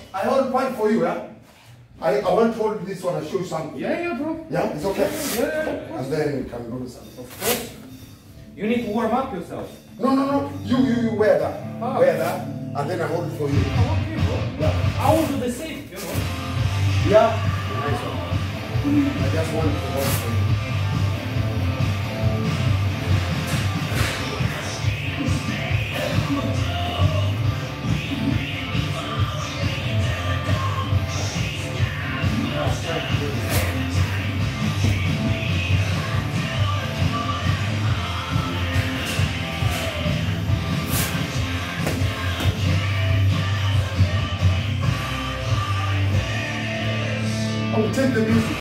I hold pipe for you, yeah? I want to hold this one and show you something. Yeah, bro. Yeah, it's okay? Yeah, and then you can do something. of course. You need to warm up yourself. No. You wear that. Ah. Wear that, and then I hold it for you. Oh, okay, bro. Yeah. I will do the same, you know. Yeah. Nice one. I just want to hold it for you. I will take the music.